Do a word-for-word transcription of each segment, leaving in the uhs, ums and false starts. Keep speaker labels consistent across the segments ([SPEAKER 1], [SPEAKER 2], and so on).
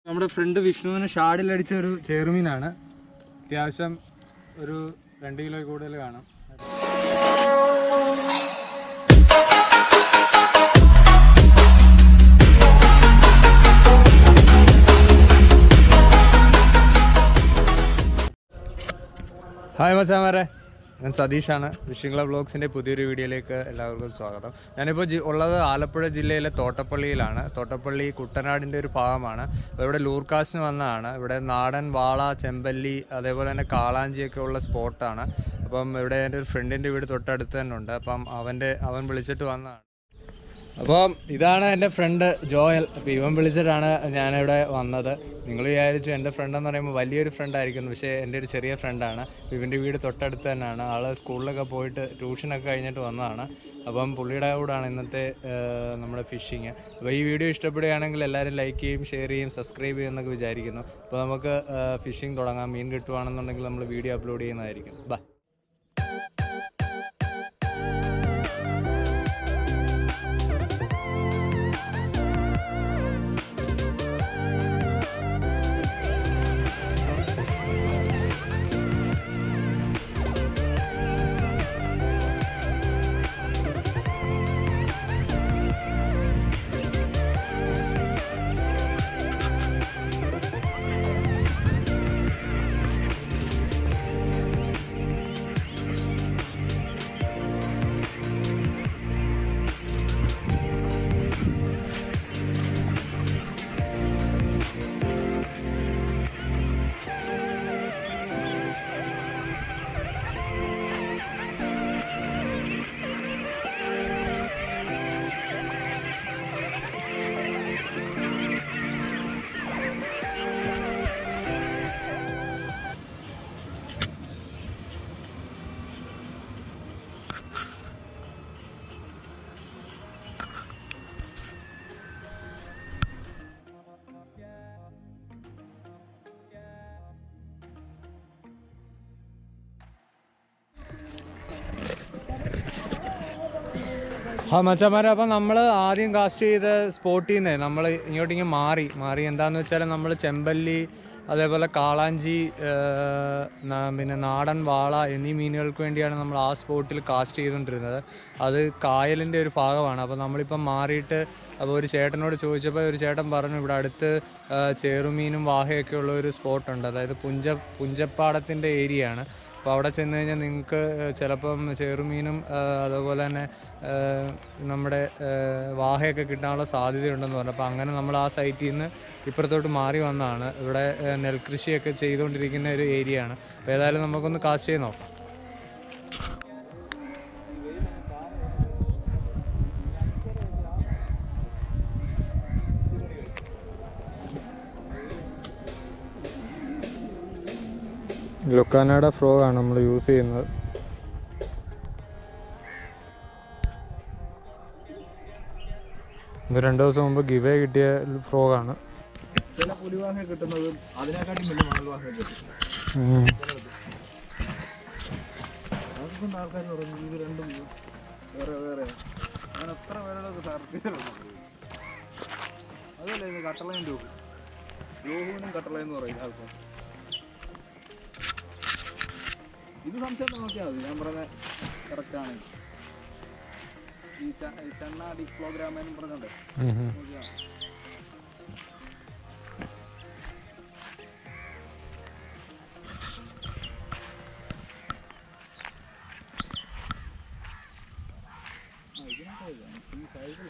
[SPEAKER 1] നമ്മുടെ ഫ്രണ്ട് വിഷ്ണുവിന് ഷാഡിലടിച്ച ഒരു ചെറുമീനാണ്. അത്യാവശ്യം ഒരു രണ്ട് കിലോ കൂടുതൽ കാണും. ഹായ് മച്ചാമാരെ, ഞാൻ സതീഷാണ്. ഫിഷിംഗ് ക്ലബ് വ്ലോഗ്സിൻ്റെ പുതിയൊരു വീഡിയോയിലേക്ക് എല്ലാവർക്കും സ്വാഗതം. ഞാനിപ്പോൾ ജി ഉള്ളത് ആലപ്പുഴ ജില്ലയിലെ തോട്ടപ്പള്ളിയിലാണ്. തോട്ടപ്പള്ളി കുട്ടനാടിൻ്റെ ഒരു ഭാഗമാണ്. അപ്പോൾ ഇവിടെ ലൂർക്കാസിന് വന്നതാണ്. ഇവിടെ നാടൻ വാള, ചെമ്പല്ലി, അതേപോലെ തന്നെ കാളാഞ്ചിയൊക്കെ ഉള്ള സ്പോട്ടാണ്. അപ്പം ഇവിടെ എൻ്റെ ഒരു ഫ്രണ്ടിൻ്റെ വീട് തൊട്ടടുത്ത് തന്നെ ഉണ്ട്. അപ്പം അവൻ്റെ അവൻ വിളിച്ചിട്ട് വന്നതാണ്. അപ്പം ഇതാണ് എൻ്റെ ഫ്രണ്ട് ജോയൽ. അപ്പോൾ ഇവൻ വിളിച്ചിട്ടാണ് ഞാനിവിടെ വന്നത്. നിങ്ങൾ വിചാരിച്ചു എൻ്റെ ഫ്രണ്ടെന്ന് പറയുമ്പോൾ വലിയൊരു ഫ്രണ്ടായിരിക്കുന്നു, പക്ഷേ എൻ്റെ ഒരു ചെറിയ ഫ്രണ്ടാണ്. ഇവൻ്റെ വീട് തൊട്ടടുത്ത് തന്നെയാണ്. ആൾ സ്കൂളിലൊക്കെ പോയിട്ട് ട്യൂഷനൊക്കെ കഴിഞ്ഞിട്ട് വന്നതാണ്. അപ്പം പുള്ളിയുടെ കൂടാണ് ഇന്നത്തെ നമ്മുടെ ഫിഷിങ്. അപ്പോൾ ഈ വീഡിയോ ഇഷ്ടപ്പെടുകയാണെങ്കിൽ എല്ലാവരും ലൈക്ക് ചെയ്യും, ഷെയർ ചെയ്യും, സബ്സ്ക്രൈബ് ചെയ്യുമെന്നൊക്കെ വിചാരിക്കുന്നു. അപ്പോൾ നമുക്ക് ഫിഷിങ് തുടങ്ങാം. മീൻ കിട്ടുവാണെന്നുണ്ടെങ്കിൽ നമ്മൾ വീഡിയോ അപ്ലോഡ് ചെയ്യുന്നതായിരിക്കും. ബൈ. ആ മച്ചാമാരെ, അപ്പം നമ്മൾ ആദ്യം കാസ്റ്റ് ചെയ്ത സ്പോട്ടിൽ നിന്ന് നമ്മൾ ഇങ്ങോട്ടിങ്ങനെ മാറി മാറി എന്താണെന്ന് വെച്ചാൽ നമ്മൾ ചെമ്പല്ലി, അതേപോലെ കാളാഞ്ചി, പിന്നെ നാടൻ വാള എന്നീ മീനുകൾക്ക് വേണ്ടിയാണ് നമ്മൾ ആ സ്പോട്ടിൽ കാസ്റ്റ് ചെയ്തുകൊണ്ടിരുന്നത്. അത് കായലിൻ്റെ ഒരു ഭാഗമാണ്. അപ്പോൾ നമ്മളിപ്പം മാറിയിട്ട് അപ്പോൾ ഒരു ചേട്ടനോട് ചോദിച്ചപ്പോൾ ഒരു ചേട്ടൻ പറഞ്ഞു ഇവിടെ അടുത്ത് ചെറുമീനും വാഹയൊക്കെ ഉള്ള ഒരു സ്പോട്ടുണ്ട്. അതായത് പുഞ്ച പുഞ്ചപ്പാടത്തിൻ്റെ ഏരിയയാണ്. അപ്പോൾ അവിടെ ചെന്ന് കഴിഞ്ഞാൽ നിങ്ങൾക്ക് ചിലപ്പം ചെറുമീനും അതുപോലെ തന്നെ നമ്മുടെ വാഹയൊക്കെ കിട്ടാനുള്ള സാധ്യതയുണ്ടെന്ന് പറഞ്ഞു. അപ്പോൾ അങ്ങനെ നമ്മൾ ആ സൈറ്റിൽ നിന്ന് ഇപ്പുറത്തോട്ട് മാറി വന്നതാണ്. ഇവിടെ നെൽകൃഷിയൊക്കെ ചെയ്തുകൊണ്ടിരിക്കുന്ന ഒരു ഏരിയയാണ്. അപ്പോൾ ഏതായാലും നമുക്കൊന്ന് കാസ്റ്റ് ചെയ്ത് നോക്കാം. ലൊക്കാനാഡ ഫ്രോഗാണ് നമ്മൾ യൂസ് ചെയ്യുന്നത്. ഇത് രണ്ട് ദിവസം മുമ്പ് ഗിവേ കിട്ടിയ ഫ്രോഗാണ്.
[SPEAKER 2] ചില പുലിവാഹ കിട്ടുന്നതും അതിനെക്കാട്ടും വലിയ മണൽവാഹ കിട്ടും. അതുകൊണ്ട് ആൾക്കാർ പറഞ്ഞു ഇത് രണ്ടും വേറെ വേറെ. ഞാൻ എത്ര പേരോടൊക്കെ തർക്കിച്ചിട്ടുണ്ട്. അതല്ലേ ഇത് കട്ടളയും ലോഹു ലോഹുവിനും കട്ടളയെന്ന് പറയും ആൾക്കാർ. ഇത് സംശയം നോക്കിയാൽ മതി, ഞാൻ പറഞ്ഞ കറക്റ്റാണ്. ഈ ചെണ്ണ ഡിപ്ലോഗ്രാം എന്നും പറഞ്ഞോണ്ടേ നോക്കിയാൽ ഈ സൈക്കിൾ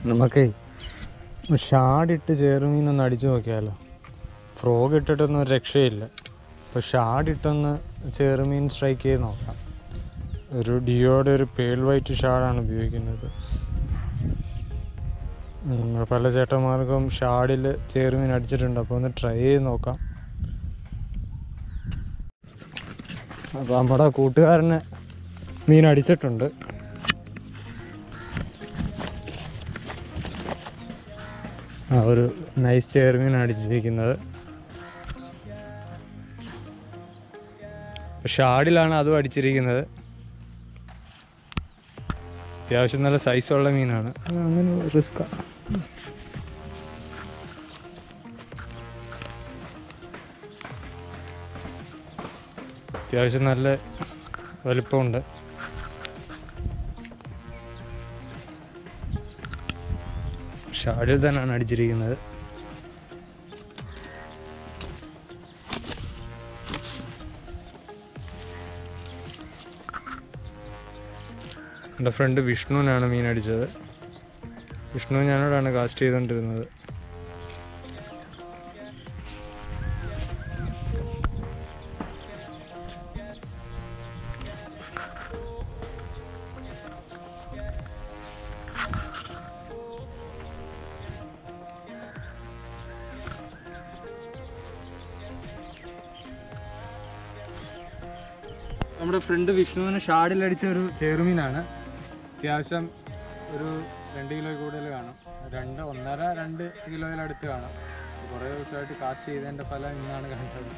[SPEAKER 1] നമുക്കേ ഷാഡിട്ട് ചേറുമീനൊന്ന് അടിച്ചു നോക്കിയാലോ. ഫ്രോഗ് ഇട്ടിട്ടൊന്നും ഒരു രക്ഷയില്ല. അപ്പോൾ ഷാഡിട്ടൊന്ന് ചേറുമീൻ സ്ട്രൈക്ക് ചെയ്ത് നോക്കാം. ഒരു ഡിയോയുടെ ഒരു പേൾ വൈറ്റ് ഷാഡാണ് ഉപയോഗിക്കുന്നത്. പല ചേട്ടന്മാർക്കും ഷാഡിൽ ചേറുമീൻ അടിച്ചിട്ടുണ്ട്. അപ്പോൾ ഒന്ന് ട്രൈ ചെയ്ത് നോക്കാം. അപ്പോൾ നമ്മുടെ കൂട്ടുകാരന് മീൻ അടിച്ചിട്ടുണ്ട്. ആ ഒരു നൈസ് ചേറുമീൻ അടിച്ചിരിക്കുന്നത്. ഷാഡിലാണ് അതും അടിച്ചിരിക്കുന്നത്. അത്യാവശ്യം നല്ല സൈസുള്ള മീനാണ്. അങ്ങനെ റിസ്ക് അത്യാവശ്യം നല്ല വലിപ്പമുണ്ട്. ഷാഡിൽ തന്നെയാണ് അടിച്ചിരിക്കുന്നത്. എൻ്റെ ഫ്രണ്ട് വിഷ്ണുവിനാണ് മീൻ അടിച്ചത്. വിഷ്ണു ഞാനോടാണ് കാസ്റ്റ് ചെയ്തുകൊണ്ടിരുന്നത്. നമ്മുടെ ഫ്രണ്ട് വിഷ്ണുവിന് ഷാഡിലടിച്ച ഒരു ചേറുമീനാണ്. അത്യാവശ്യം ഒരു രണ്ട് കിലോ കൂടുതൽ കാണും. രണ്ട് ഒന്നര രണ്ട് കിലോയിലടുത്ത് കാണും. കുറേ ദിവസമായിട്ട് കാസ്റ്റ് ചെയ്തതിൻ്റെ ഫലം ഇന്നാണ് കണ്ടത്.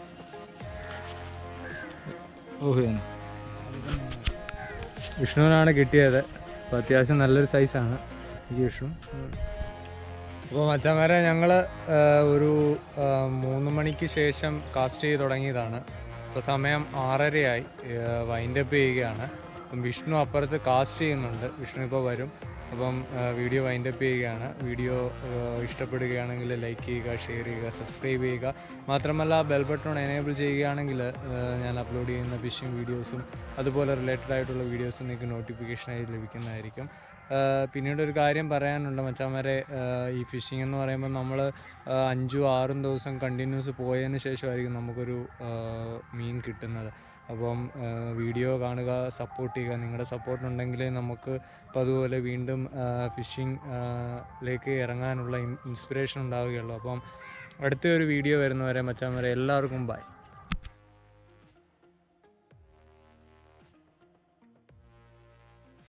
[SPEAKER 1] വിഷ്ണുവിനാണ് കിട്ടിയത്. അപ്പോൾ അത്യാവശ്യം നല്ലൊരു സൈസാണ് ഈ വിഷ്ണു. അപ്പോൾ മച്ചാന്മാരെ ഞങ്ങൾ ഒരു മൂന്ന് മണിക്ക് ശേഷം കാസ്റ്റ് ചെയ്ത് തുടങ്ങിയതാണ്. ഇപ്പോൾ സമയം ആറരയായി. വൈൻഡപ്പ് ചെയ്യുകയാണ്. അപ്പം വിഷ്ണു അപ്പുറത്ത് കാസ്റ്റ് ചെയ്യുന്നുണ്ട്. വിഷ്ണു ഇപ്പോൾ വരും. അപ്പം വീഡിയോ വൈൻഡപ്പ് ചെയ്യുകയാണ്. വീഡിയോ ഇഷ്ടപ്പെടുകയാണെങ്കിൽ ലൈക്ക് ചെയ്യുക, ഷെയർ ചെയ്യുക, സബ്സ്ക്രൈബ് ചെയ്യുക. മാത്രമല്ല ബെൽ ബട്ടൺ എനേബിൾ ചെയ്യുകയാണെങ്കിൽ ഞാൻ അപ്ലോഡ് ചെയ്യുന്ന ഫിഷിംഗ് വീഡിയോസും അതുപോലെ റിലേറ്റഡ് ആയിട്ടുള്ള വീഡിയോസും നിങ്ങൾക്ക് നോട്ടിഫിക്കേഷനായി ലഭിക്കുന്നതായിരിക്കും. പിന്നീട് ഒരു കാര്യം പറയാനുണ്ട് മച്ചാന്മാരെ. ഈ ഫിഷിംഗ് എന്ന് പറയുമ്പോൾ നമ്മൾ അഞ്ചും ആറും ദിവസം കണ്ടിന്യൂസ് പോയതിന് ശേഷമായിരിക്കും നമുക്കൊരു മീൻ കിട്ടുന്നത്. അപ്പം വീഡിയോ കാണുക, സപ്പോർട്ട് ചെയ്യുക. നിങ്ങളുടെ സപ്പോർട്ടുണ്ടെങ്കിലേ നമുക്ക് ഇപ്പോൾ അതുപോലെ വീണ്ടും ഫിഷിംഗ് ലേക്ക് ഇറങ്ങാനുള്ള ഇൻസ്പിറേഷൻ ഉണ്ടാവുകയുള്ളൂ. അപ്പം അടുത്തൊരു വീഡിയോ വരുന്നവരെ മച്ചാന്മാരെ എല്ലാവർക്കും ബൈ.